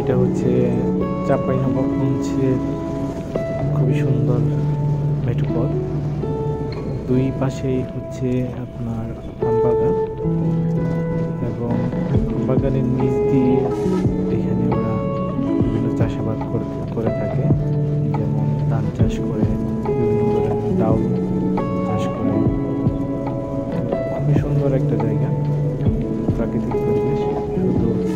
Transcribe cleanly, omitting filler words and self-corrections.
এটা হচ্ছে চাঁপাইনবাবগঞ্জের খুবই সুন্দর মেঠোপথ। দুই পাশেই হচ্ছে আপনার আমবাগান, এবং আমবাগানের নিচ দিয়ে এখানে ওরা বিভিন্ন চাষাবাদ করে থাকে, যেমন ধান চাষ করে, বিভিন্ন ধরনের ডাউল চাষ করে। খুবই সুন্দর একটা জায়গা, প্রাকৃতিক পরিবেশ। শুধু